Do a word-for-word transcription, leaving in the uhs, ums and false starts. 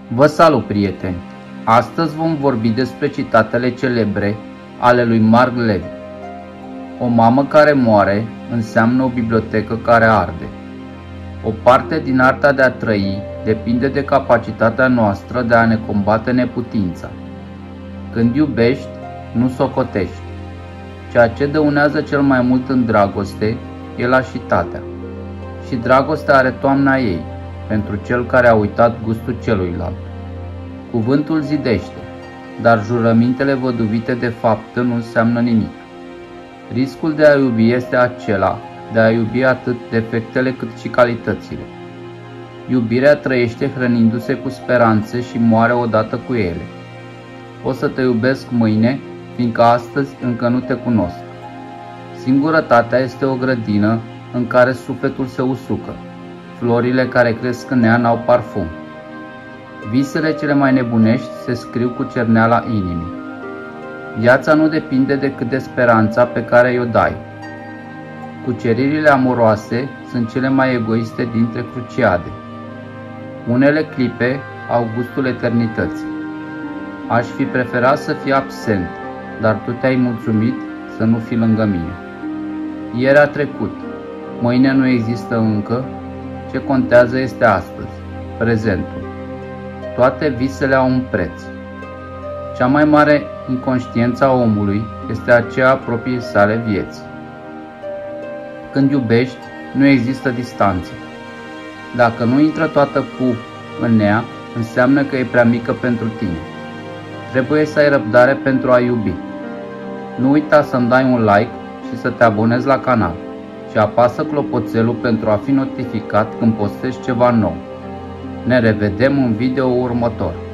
Vă salut, prieteni! Astăzi vom vorbi despre citatele celebre ale lui Mark Levy. O mamă care moare înseamnă o bibliotecă care arde. O parte din arta de a trăi depinde de capacitatea noastră de a ne combate neputința. Când iubești, nu socotești. Ceea ce dăunează cel mai mult în dragoste e lașitatea. Și dragostea are toamna ei, pentru cel care a uitat gustul celuilalt. Cuvântul zidește, dar jurămintele văduvite de faptă nu înseamnă nimic. Riscul de a iubi este acela de a iubi atât defectele cât și calitățile. Iubirea trăiește hrănindu-se cu speranțe și moare odată cu ele. O să te iubesc mâine, fiindcă astăzi încă nu te cunosc. Singurătatea este o grădină în care sufletul se usucă. Florile care cresc în ea n-au parfum. Visele cele mai nebunești se scriu cu cerneala inimii. Viața nu depinde decât de speranța pe care o dai. Cuceririle amoroase sunt cele mai egoiste dintre cruciade. Unele clipe au gustul eternității. Aș fi preferat să fii absent, dar tu te-ai mulțumit să nu fii lângă mine. Ieri a trecut, mâine nu există încă, ce contează este astăzi, prezentul. Toate visele au un preț. Cea mai mare inconștiență a omului este aceea a propriei sale vieți. Când iubești, nu există distanță. Dacă nu intră toată cu în ea, înseamnă că e prea mică pentru tine. Trebuie să ai răbdare pentru a iubi. Nu uita să-mi dai un like și să te abonezi la canal și apasă clopoțelul pentru a fi notificat când postez ceva nou. Ne revedem în video următor.